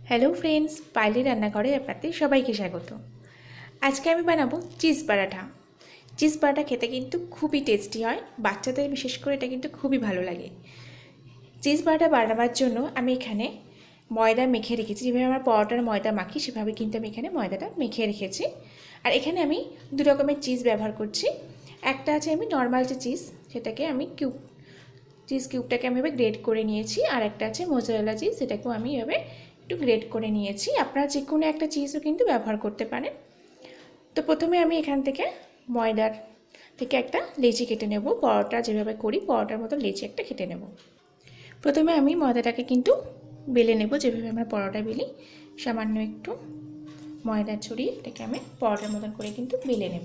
Hello friends, পাইলি রান্নাঘরে আপনাদের সবাইকে স্বাগত। আজকে আমি বানাবো চিজ পরাঠা। চিজ পরাঠা খেতে কিন্তু খুবই টেস্টি হয়, বাচ্চাদের বিশেষ করে এটা কিন্তু খুবই ভালো লাগে। চিজ পরাঠা বানাবার জন্য আমি এখানে ময়দা মেখে রেখেছি। যেভাবে আমার পরোটার ময়দা মাখি সেভাবে কিন্তু আমি এখানে ময়দাটা মেখে রেখেছি। আর এখানে আমি দু রকমের চিজ ব্যবহার করছি। একটা আছে আমি নর্মাল যে চিজ, সেটাকে আমি চিজ কিউবটাকে আমি এভাবে গ্রেট করে নিয়েছি। আর একটা আছে মোজারেলা চিজ, সেটাকেও আমি এভাবে একটু গ্রেট করে নিয়েছি। আপনারা যে কোনো একটা চিজও কিন্তু ব্যবহার করতে পারেন। তো প্রথমে আমি এখান থেকে ময়দার থেকে একটা লেচি কেটে নেব। পরোটা যেভাবে করি পরোটার মতো লেচি একটা কেটে নেব। প্রথমে আমি ময়দাটাকে কিন্তু বেলে নেব, যেভাবে আমরা পরোটা বেলি। সামান্য একটু ময়দা ছড়িয়ে এটাকে আমি পরোটার মতন করে কিন্তু বেলে নেব।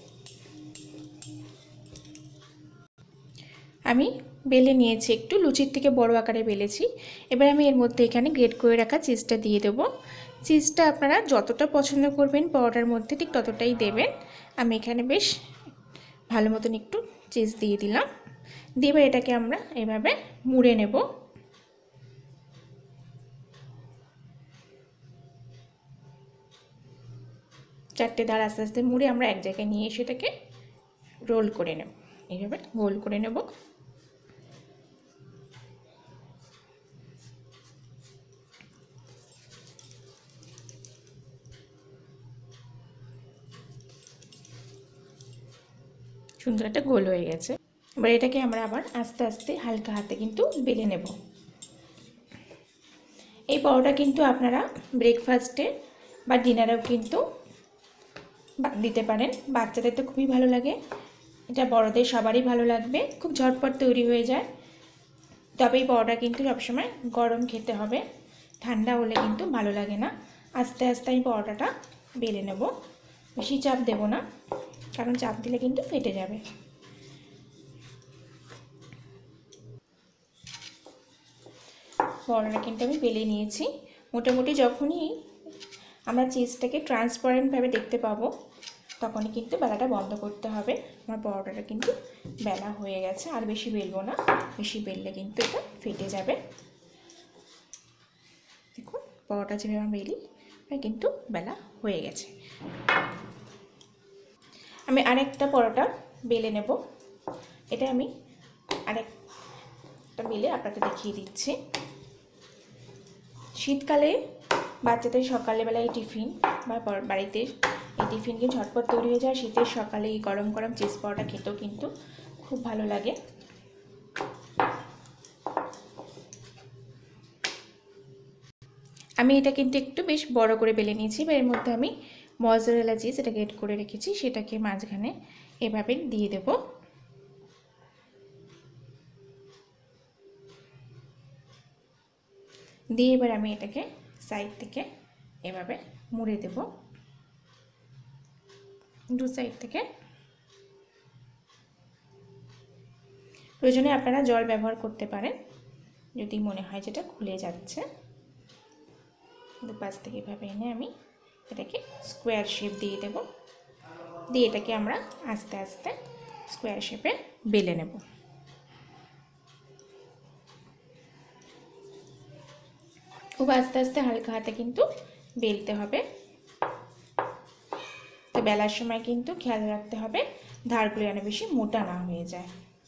আমি বেলে নিয়েছি, একটু লুচির থেকে বড় আকারে বেলেছি। এবার আমি এর মধ্যে এখানে গ্রেট করে রাখা চিজটা দিয়ে দেব। চিজটা আপনারা যতটা পছন্দ করবেন পরোটার মধ্যে ঠিক ততটাই দেবেন। আমি এখানে বেশ ভালো মতন একটু চিজ দিয়ে দিলাম। দিয়ে এবার এটাকে আমরা এভাবে মুড়ে নেব। চারটে ধার আস্তে আস্তে মুড়ে আমরা এক জায়গায় নিয়ে এসে এটাকে রোল করে নেব। এইভাবে গোল করে নেব। সুন্দর একটা গোল হয়ে গেছে। এবার এটাকে আমরা আবার আস্তে আস্তে হালকা হাতে কিন্তু বেলে নেব। এই পরোটা কিন্তু আপনারা ব্রেকফাস্টে বা ডিনারেও কিন্তু দিতে পারেন। বাচ্চাদের তো খুবই ভালো লাগে, এটা বড়দের সবারই ভালো লাগবে। খুব ঝটপট তৈরি হয়ে যায়। তবে এই পরোটা কিন্তু সবসময় গরম খেতে হবে, ঠান্ডা হলে কিন্তু ভালো লাগে না। আস্তে আস্তে আমি পরোটাটা বেলে নেব, বেশি চাপ দেব না, কারণ চাপ দিলে কিন্তু ফেটে যাবে। পরোটা কিন্তু আমি বেলে নিয়েছি। মোটামুটি যখনই আমরা চিজটাকে ট্রান্সপারেন্টভাবে দেখতে পাবো তখনই কিন্তু বেলাটা বন্ধ করতে হবে। আমার পরোটাটা কিন্তু বেলা হয়ে গেছে, আর বেশি বেলবো না, বেশি বেললে কিন্তু এটা ফেটে যাবে। দেখুন পরোটা যেভাবে আমি বেলি কিন্তু বেলা হয়ে গেছে। আমি আরেকটা পরোটা বেলে নেব। এটা আমি আরেকটা বেলে আপনাকে দেখিয়ে দিচ্ছি। শীতকালে বাচ্চাদের সকালবেলায় টিফিন বা বাড়িতে এই টিফিন কিন্তু ঝটপট তৈরি হয়ে যায়। শীতের সকালে এই গরম গরম চিজ পরোটা খেতেও কিন্তু খুব ভালো লাগে। আমি এটা কিন্তু একটু বেশ বড় করে বেলে নিয়েছি। এবার এর মধ্যে আমি মজারেলা চিজ এটা গ্রেট করে রেখেছি, সেটাকে মাঝখানে এভাবে দিয়ে দেব। দিয়ে এবার আমি এটাকে সাইড থেকে এভাবে মুড়ে দেব, দু সাইড থেকে। প্রয়োজনে আপনারা জল ব্যবহার করতে পারেন যদি মনে হয় যেটা খুলে যাচ্ছে। দুপাশ থেকে এভাবে এনে আমি এটাকে স্কোয়ার শেপ দিয়ে দেব। দিয়ে এটাকে আমরা আস্তে আস্তে স্কোয়ার শেপে বেলে নেব। খুব আস্তে আস্তে হালকা হাতে কিন্তু বেলতে হবে। তো বেলার সময় কিন্তু খেয়াল রাখতে হবে ধারগুলো যেন বেশি মোটা না হয়ে যায়।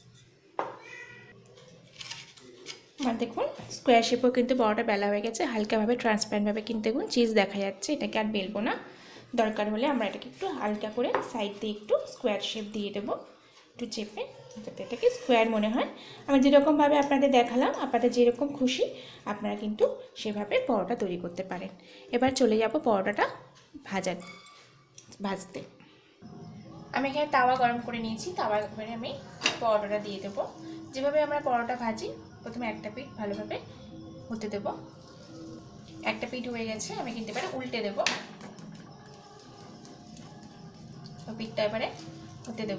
আর দেখুন স্কোয়ার শেপও কিন্তু বড়টা বেলা হয়ে গেছে। হালকাভাবে ট্রান্সপারেন্টভাবে কিন্তু দেখুন চিজ দেখা যাচ্ছে। এটাকে আর বেলবো না, দরকার হলে আমরা এটাকে একটু হালকা করে সাইড দিয়ে একটু স্কোয়ার শেপ দিয়ে দেবো, একটু চেপে, যাতে এটাকে স্কোয়ার মনে হয়। আমি যেরকমভাবে আপনাদের দেখালাম, আপনাদের যেরকম খুশি আপনারা কিন্তু সেভাবে পরোটা তৈরি করতে পারেন। এবার চলে যাব পরোটাটা ভাজতে। আমি এখানে তাওয়া গরম করে নিয়েছি। তাওয়া এবারে আমি পরোটাটা দিয়ে দেবো। যেভাবে আমরা পরোটা ভাজি, প্রথমে একটা পিঠ ভালোভাবে হতে দেব। একটা পিঠ হয়ে গেছে, আমি কিন্তু এবারে উল্টে দেব। পিঠটা এবারে হতে দেব।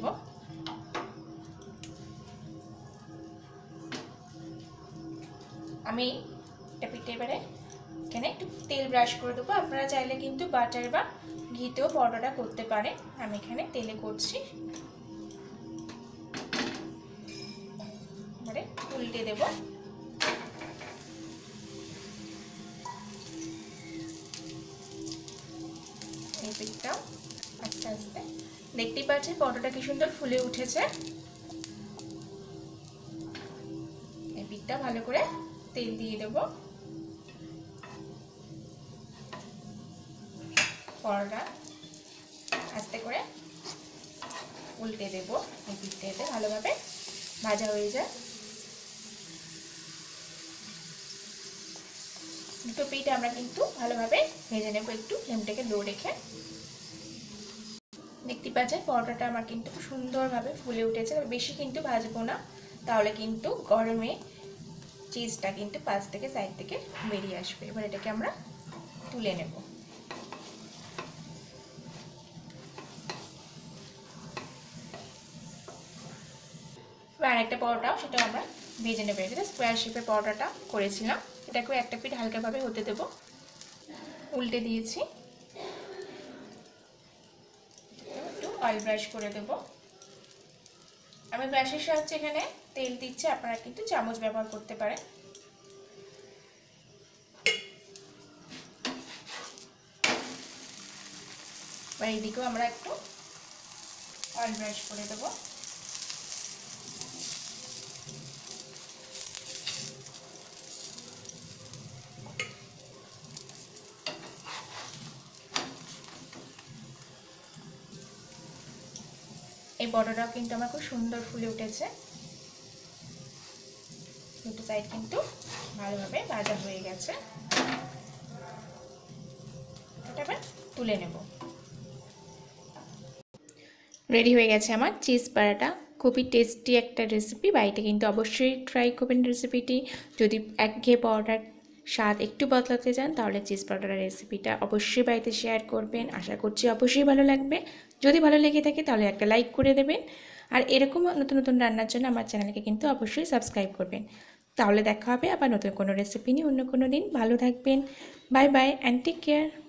আমি একটা পিঠে এবারে এখানে একটু তেল ব্রাশ করে দেবো। আপনারা চাইলে কিন্তু বাটার বা ঘিতেও পরোটাটা করতে পারেন। আমি এখানে তেলে করছি। এবারে উল্টে দেব। পিঠটাও আস্তে আস্তে। দেখতেই পাচ্ছেন পরোটাটা কি সুন্দর ফুলে উঠেছে। এই পিঠটা ভালো করে তেল দিয়ে দেবো। পরোটা আস্তে করে উল্টে দেবো, এই পিঠটা এতে ভালোভাবে ভাজা হয়ে যায়। দুটো পিঠ আমরা কিন্তু ভালোভাবে ভেজে নেব, একটু ফ্লেমটাকে লো রেখে। দেখতে পাচ্ছেন পরোটাটা আমার কিন্তু সুন্দরভাবে ফুলে উঠেছে। বেশি কিন্তু ভাজবো না, তাহলে কিন্তু গরমে চিজটা কিন্তু পাশ থেকে সাইড থেকে বেরিয়ে আসবে। এবার এটাকে আমরা তুলে নেব। এবার আরেকটা পরোটাও সেটাও আমরা ভেজে নেব। এটা স্কোয়ার শেপের পরোটাটা করেছিলাম, এটাকেও একটা পিঠ হালকাভাবে হতে দেব। উল্টে দিয়েছি, একটু অয়েল ব্রাশ করে দেব। আমি ব্রাশের সাহায্যে এখানে তেল দিচ্ছি, আপনারা কিন্তু চামচ ব্যবহার করতে পারেন। এবার এইদিকেও আমরা একটু অয়েল ব্রাশ করে দেব। এই পরোটাটাও কিন্তু আমার খুব সুন্দর ফুলে উঠেছে। দুটো সাইড কিন্তু ভালোভাবে ভাজা হয়ে গেছে। এটা এবার তুলে নেব। রেডি হয়ে গেছে আমার চিজ পরোটা। খুবই টেস্টি একটা রেসিপি, বাড়িতে কিন্তু অবশ্যই ট্রাই করবেন রেসিপিটি। যদি একঘেয়ে পরোটার স্বাদ একটু বদলাতে চান তাহলে চিজ পরোটার রেসিপিটা অবশ্যই বাড়িতে শেয়ার করবেন। আশা করছি অবশ্যই ভালো লাগবে। যদি ভালো লেগে থাকে তাহলে একটা লাইক করে দেবেন। আর এরকম নতুন নতুন রান্নার জন্য আমার চ্যানেলকে কিন্তু অবশ্যই সাবস্ক্রাইব করবেন। তাহলে দেখা হবে আবার নতুন কোনো রেসিপি নিয়ে অন্য কোনো দিন। ভালো থাকবেন। Bye bye and take care.